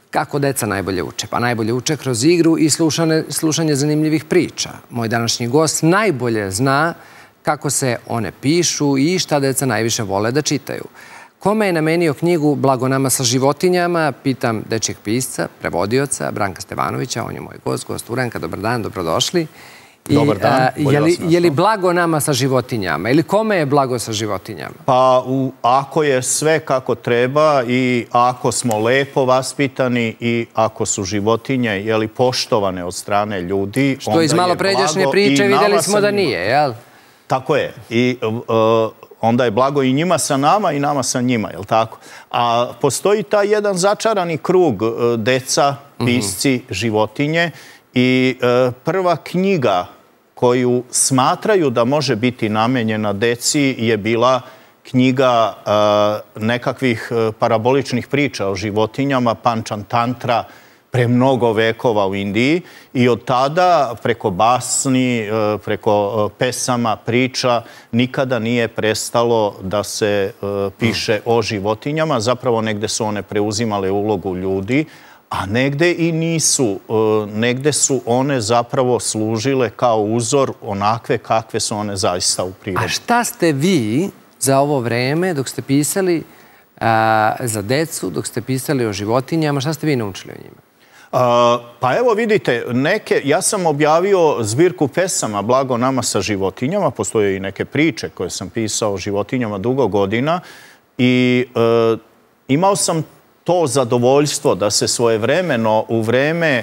Kako deca najbolje uče? Pa najbolje uče kroz igru i slušanje zanimljivih priča. Moj današnji gost najbolje zna kako se one pišu i šta deca najviše vole da čitaju. Kome je namenio knjigu Blago nama sa životinjama? Pitam dečjeg pisca, prevodioca, Branka Stevanovića. On je moj gost Uranka. Dobar dan, dobrodošli. Dobar dan. Je li blago nama sa životinjama? Ili kome je blago sa životinjama? Pa ako je sve kako treba i ako smo lepo vaspitani i ako su životinje poštovane od strane ljudi, što iz malo pređašnje priče vidjeli smo da nije, jel? Tako je. I onda je blago i njima sa nama i nama sa njima, jel tako? A postoji taj jedan začarani krug deca, pisci, životinje i prva knjiga koju smatraju da može biti namenjena deci je bila knjiga nekakvih paraboličnih priča o životinjama, Pančantantra, pre mnogo vekova u Indiji i od tada preko basni, preko pesama, priča nikada nije prestalo da se piše o životinjama. Zapravo negde su one preuzimale ulogu ljudi, a negde i nisu. Negde su one zapravo služile kao uzor onakve kakve su one zaista u prirodi. A šta ste vi za ovo vreme dok ste pisali za decu, dok ste pisali o životinjama, šta ste vi naučili o njima? Pa evo vidite, ja sam objavio zbirku pesama Blago nama sa životinjama, postoje i neke priče koje sam pisao o životinjama dugo godina i imao sam to zadovoljstvo da se svojevremeno u vreme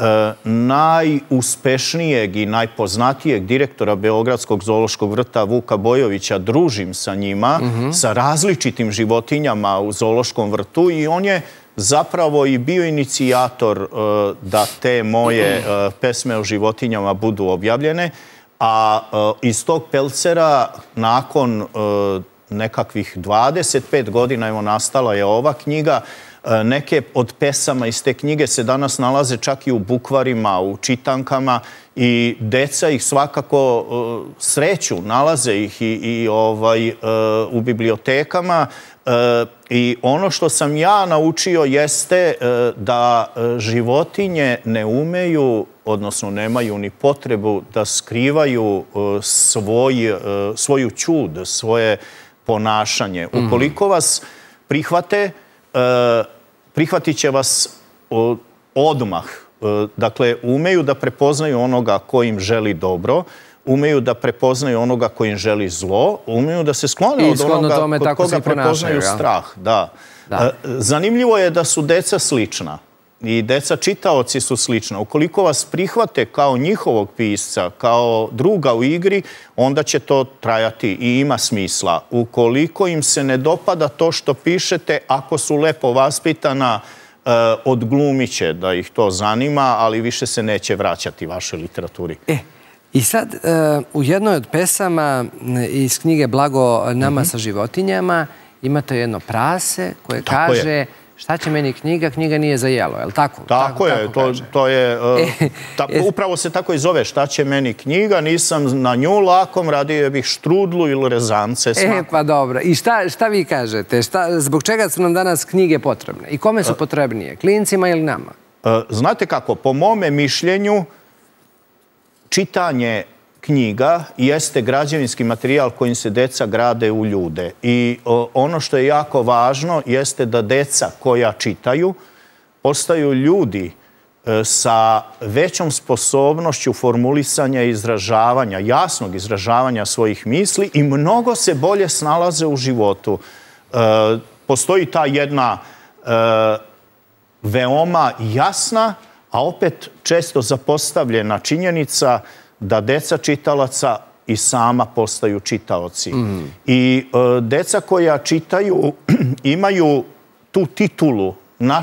najuspešnijeg i najpoznatijeg direktora Beogradskog zoološkog vrta Vuka Bojovića družim sa njima, sa različitim životinjama u zoološkom vrtu i on je zapravo i bio inicijator da te moje pesme o životinjama budu objavljene, a iz tog pelcera nakon nekakvih 25 godina evo nastala je ova knjiga. Neke od pesama iz te knjige se danas nalaze čak i u bukvarima, u čitankama i deca ih svakako sreću, nalaze ih i u bibliotekama. I ono što sam ja naučio jeste da životinje ne umeju, odnosno nemaju ni potrebu da skrivaju svoju ćud, svoje ponašanje. Ukoliko vas prihvate, prihvatit će vas odmah. Dakle, umeju da prepoznaju onoga ko im želi dobro, umeju da prepoznaju onoga ko im želi zlo, umeju da se sklone od onoga kod koga prepoznaju strah. Zanimljivo je da su deca slična i deca čitaoci su slična. Ukoliko vas prihvate kao njihovog pisca, kao druga u igri, onda će to trajati i ima smisla. Ukoliko im se ne dopada to što pišete, ako su lepo vaspitana, odglumit će da ih to zanima, ali više se neće vraćati vašoj literaturi. I sad, u jednoj od pesama iz knjige Blago nama sa životinjama imate jedno prase koje kaže šta će meni knjiga, knjiga nije za jelo, je li tako? Tako je, to je, upravo se tako i zove, šta će meni knjiga, nisam na nju lakom, radio bih štrudlu ili rezance. Pa dobro, i šta vi kažete, zbog čega su nam danas knjige potrebne i kome su potrebnije, klincima ili nama? Znate kako, po mome mišljenju, čitanje knjiga jeste građevinski materijal kojim se deca grade u ljude. I ono što je jako važno jeste da deca koja čitaju postaju ljudi sa većom sposobnošću formulisanja i izražavanja, jasnog izražavanja svojih misli i mnogo se bolje snalaze u životu. Postoji ta jedna veoma jasna, a opet često zapostavljena činjenica da deca čitalaca i sama postaju čitaoci. I deca koja čitaju imaju tu titulu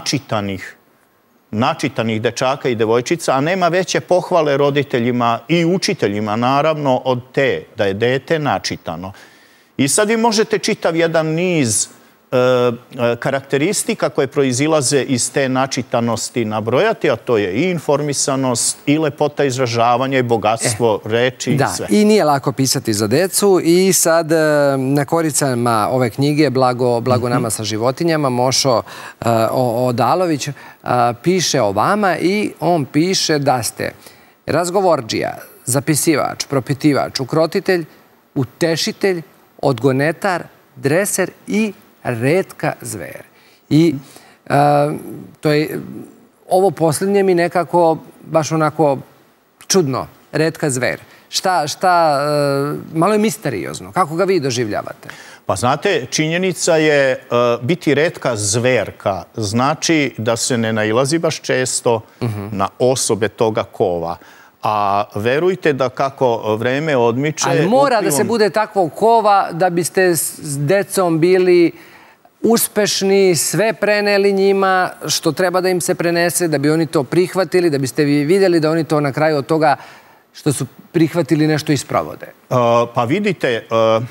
načitanih dečaka i devojčica, a nema veće pohvale roditeljima i učiteljima, naravno, od te, da je dete načitano. I sad vi možete čitav jedan niz karakteristika koje proizilaze iz te načitanosti nabrojati, a to je i informisanost, i lepota izražavanja, i bogatstvo reči i sve. Da, i nije lako pisati za decu i sad na koricama ove knjige Blago nama sa životinjama Mošo Odalović piše o vama i on piše da ste razgovorđija, zapisivač, propitivač, ukrotitelj, utešitelj, odgonetar, dreser i retka zver. I to je, ovo posljednje mi nekako baš onako čudno, retka zver. Šta, malo je misteriozno. Kako ga vi doživljavate? Pa znate, činjenica je biti retka zverka. Znači da se ne nailazi baš često na osobe toga kova. A verujte da kako vreme odmiče... Ali mora da se bude takvog kova da biste s decom bili uspešni, sve preneli njima što treba da im se prenese, da bi oni to prihvatili, da biste vi vidjeli da oni to na kraju od toga što su prihvatili nešto isprovode. Pa vidite,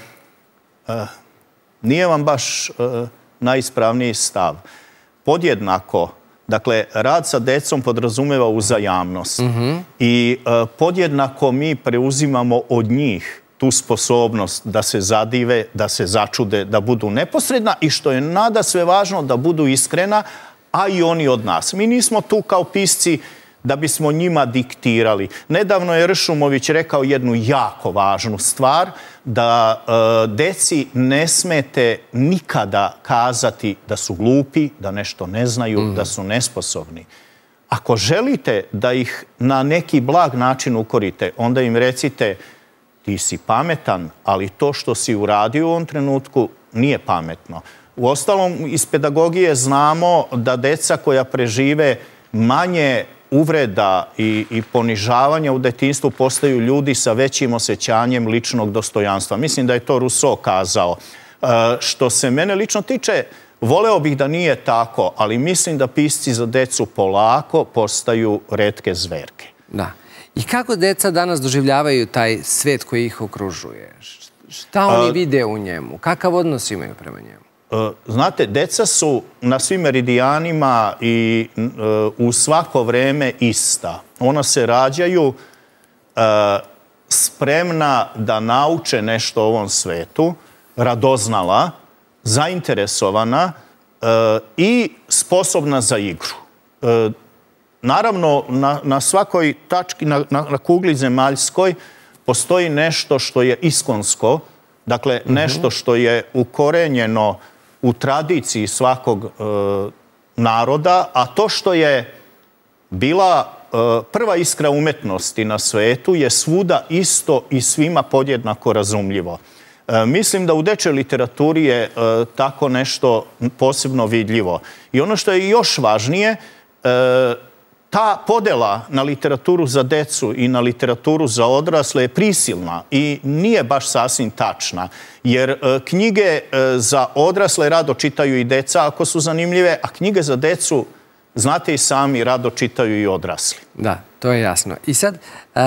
nije vam baš najispravniji stav. Podjednako, dakle, rad sa decom podrazumeva uzajamnost. I podjednako mi preuzimamo od njih tu sposobnost da se zadive, da se začude, da budu neposredna i što je nada sve važno da budu iskrena, a i oni od nas. Mi nismo tu kao pisci da bismo njima diktirali. Nedavno je Ršumović rekao jednu jako važnu stvar, da deci ne smete nikada kazati da su glupi, da nešto ne znaju, da su nesposobni. Ako želite da ih na neki blag način ukorite, onda im recite ti si pametan, ali to što si uradio u ovom trenutku nije pametno. Uostalom, iz pedagogije znamo da deca koja prežive manje uvreda i ponižavanja u detinjstvu postaju ljudi sa većim osjećanjem ličnog dostojanstva. Mislim da je to Rousseau kazao. Što se mene lično tiče, voleo bih da nije tako, ali mislim da pisci za decu polako postaju retke zverke. Da. I kako deca danas doživljavaju taj svet koji ih okružuje? Šta oni vide u njemu? Kakav odnos imaju prema njemu? Znate, deca su na svim meridijanima i u svako vreme ista. Ona se rađaju spremna da nauče nešto o ovom svetu, radoznala, zainteresovana i sposobna za igru. Naravno, na svakoj tački, na kugli zemaljskoj, postoji nešto što je iskonsko, dakle nešto što je ukorenjeno u tradiciji svakog naroda, a to što je bila prva iskra umetnosti na svetu je svuda isto i svima podjednako razumljivo. Mislim da u dečjoj literaturi je tako nešto posebno vidljivo. I ono što je još važnije, ta podela na literaturu za decu i na literaturu za odrasle je prisilna i nije baš sasvim tačna. Jer knjige za odrasle rado čitaju i deca ako su zanimljive, a knjige za decu, znate i sami, rado čitaju i odrasli. Da, to je jasno. I sad,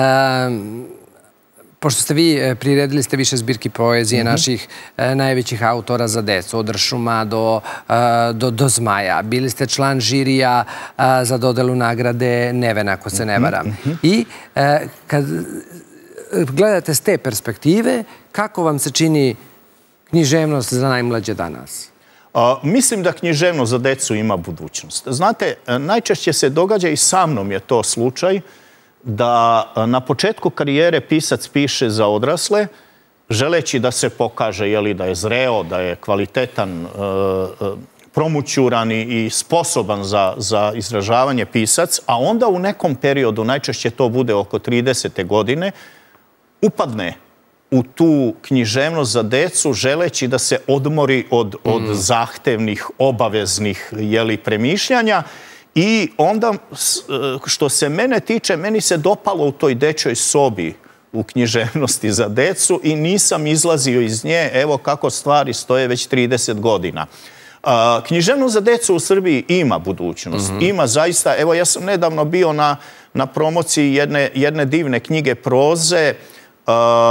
pošto ste vi priredili ste više zbirki poezije naših najvećih autora za decu, od Ršuma do Zmaja. Bili ste član žirija za dodelu nagrade Neven, ako se ne varam. I kad gledate s te perspektive, kako vam se čini književnost za najmlađe danas? Mislim da književnost za decu ima budućnost. Znate, najčešće se događa i sa mnom je to slučaj, da na početku karijere pisac piše za odrasle, želeći da se pokaže da je zreo, da je kvalitetan, promućuran i sposoban za izražavanje pisac, a onda u nekom periodu, najčešće to bude oko 30. godine, upadne u tu književnost za decu, želeći da se odmori od zahtevnih, obaveznih premišljanja. I onda, što se mene tiče, meni se dopalo u toj dečjoj sobi u književnosti za decu i nisam izlazio iz nje, evo kako stvari stoje već 30 godina. Književnost za decu u Srbiji ima budućnost. Ima zaista, evo ja sam nedavno bio na promociji jedne divne knjige proze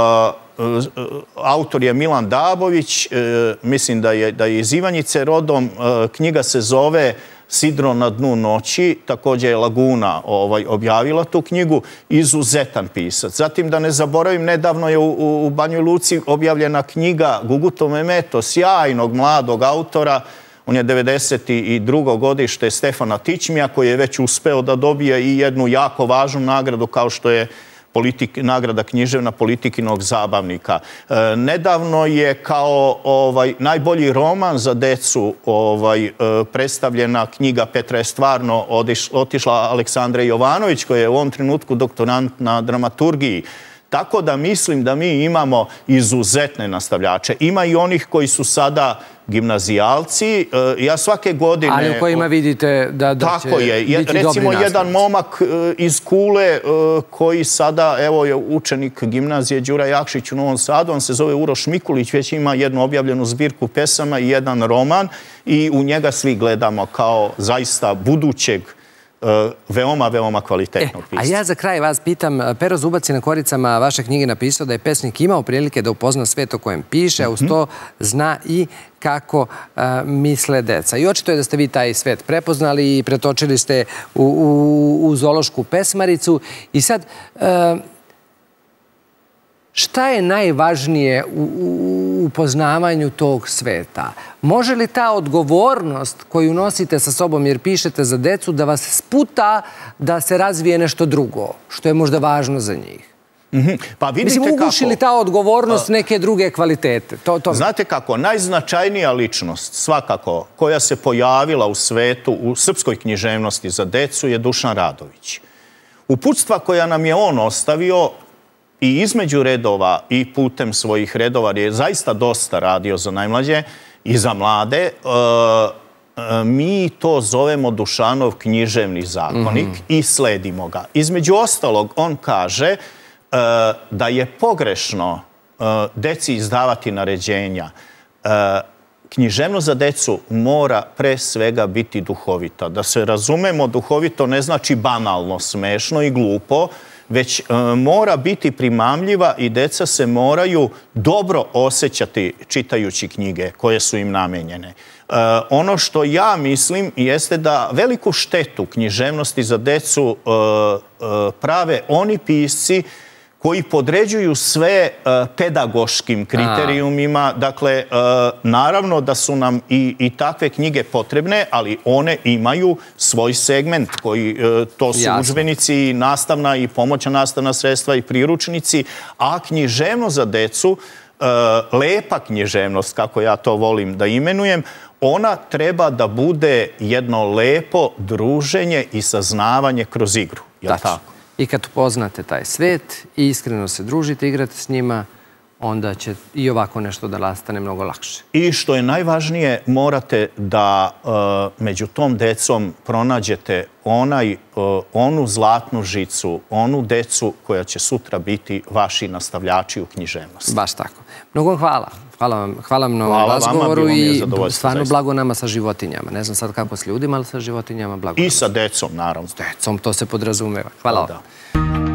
autor je Milan Dabović, mislim da je iz Ivanjice rodom. Knjiga se zove Sidro na dnu noći, također je Laguna objavila tu knjigu, izuzetan pisac. Zatim, da ne zaboravim, nedavno je u Banjoj Luci objavljena knjiga Guguto Memeto, sjajnog mladog autora. On je 92. godište Stefana Tićmija, koji je već uspeo da dobije i jednu jako važnu nagradu kao što je nagrada književna Politikinog zabavnika. Nedavno je kao najbolji roman za decu predstavljena knjiga Petra je stvarno otišla Aleksandre Jovanović, koja je u ovom trenutku doktorant na dramaturgiji. Tako da mislim da mi imamo izuzetne nastavljače. Ima i onih koji su sada gimnazijalci. Ja svake godine... Ali u kojima vidite da će biti dobri nastavnici. Recimo, jedan momak iz Kule koji sada, evo je učenik gimnazije Đura Jakšić u Novom Sadu, on se zove Uroš Mikulić, već ima jednu objavljenu zbirku pesama i jedan roman i u njega svi gledamo kao zaista budućeg veoma, veoma kvalitetnog pisca. A ja za kraj vas pitam, Pero Zubac je na koricama vaše knjige napisao da je pesnik imao prilike da upozna svet o kojem piše, a uz to zna i kako misle deca. I očito je da ste vi taj svet prepoznali i pretočili ste u zoološku pesmaricu. I sad, šta je najvažnije u poznavanju tog sveta? Može li ta odgovornost koju nosite sa sobom jer pišete za decu da vas sputa da se razvije nešto drugo, što je možda važno za njih? Pa vidite kako... Mislim, uguši li ta odgovornost neke druge kvalitete? Znate kako, najznačajnija ličnost, svakako, koja se pojavila u svetu, u srpskoj književnosti za decu, je Dušan Radović. Uputstva koja nam je on ostavio i između redova i putem svojih redova, jer je zaista dosta radio za najmlađe i za mlade, mi to zovemo Dušanov književni zakonik i sledimo ga. Između ostalog, on kaže da je pogrešno deci izdavati naređenja. Književnost za decu mora pre svega biti duhovita. Da se razumemo, duhovito ne znači banalno, smešno i glupo, već mora biti primamljiva i deca se moraju dobro osjećati čitajući knjige koje su im namenjene. Ono što ja mislim jeste da veliku štetu književnosti za decu prave oni pisci koji podređuju sve pedagoškim kriterijumima. Dakle, naravno da su nam i takve knjige potrebne, ali one imaju svoj segment koji to su udžbenici, nastavna i pomoćna nastavna sredstva i priručnici, a književnost za decu, lepa književnost, kako ja to volim da imenujem, ona treba da bude jedno lepo druženje i saznavanje kroz igru. Je li tako? I kad upoznate taj svet i iskreno se družite, igrate s njima, onda će i ovako nešto da nastane mnogo lakše. I što je najvažnije, morate da među tom decom pronađete onu zlatnu žicu, onu decu koja će sutra biti vaši nastavljači u književnosti. Baš tako. Mnogo vam hvala. Hvala vam na ovom razgovoru i stvarno blago nama sa životinjama. Ne znam sad kako s ljudima, ali sa životinjama blago. I sa decom, naravno. S decom, to se podrazumeva. Hvala vam.